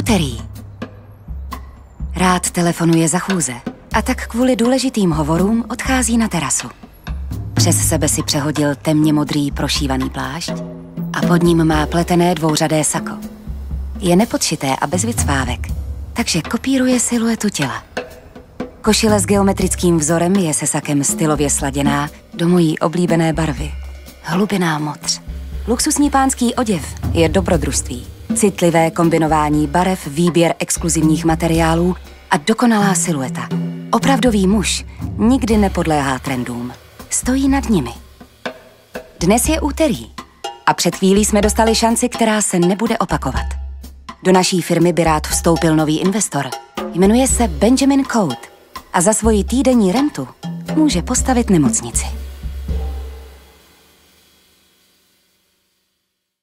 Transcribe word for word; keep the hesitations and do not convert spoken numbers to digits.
úterý. Rád telefonuje za chůze a tak kvůli důležitým hovorům odchází na terasu. Přes sebe si přehodil temně modrý prošívaný plášť a pod ním má pletené dvouřadé sako. Je nepodšité a bez vycvávek, takže kopíruje siluetu těla. Košile s geometrickým vzorem je se sakem stylově sladěná do mojí oblíbené barvy. Hlubiná modř. Luxusní pánský oděv je dobrodružství. Citlivé kombinování barev, výběr exkluzivních materiálů a dokonalá silueta. Opravdový muž nikdy nepodléhá trendům. Stojí nad nimi. Dnes je úterý a před chvílí jsme dostali šanci, která se nebude opakovat. Do naší firmy by rád vstoupil nový investor. Jmenuje se Benjamin Cote a za svoji týdenní rentu může postavit nemocnici.